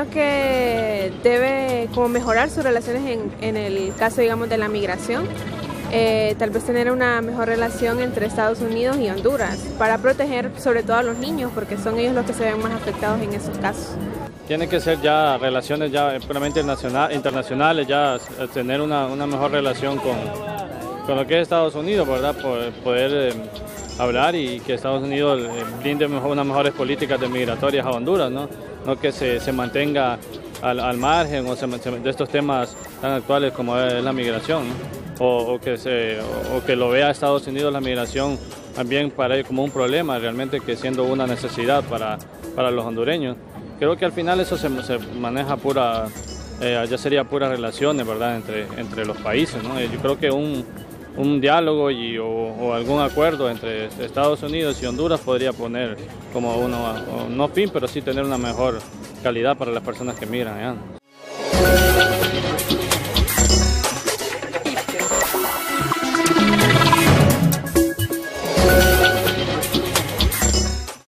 creo que debe como mejorar sus relaciones en el caso, digamos, de la migración. Tal vez tener una mejor relación entre Estados Unidos y Honduras para proteger sobre todo a los niños, porque son ellos los que se ven más afectados en esos casos. Tienen que ser ya relaciones ya puramente internacionales, ya tener una mejor relación con lo que es Estados Unidos, ¿verdad? Poder hablar y que Estados Unidos brinde unas mejores políticas de migratorias a Honduras, ¿no? No que se mantenga al margen de estos temas tan actuales como es la migración, ¿no? O que lo vea Estados Unidos la migración también para ellos como un problema, realmente que siendo una necesidad para los hondureños. Creo que al final eso se maneja ya sería puras relaciones, ¿verdad? Entre los países, ¿no? Yo creo que un diálogo o algún acuerdo entre Estados Unidos y Honduras podría poner como no fin, pero sí tener una mejor calidad para las personas que migran, ¿ya?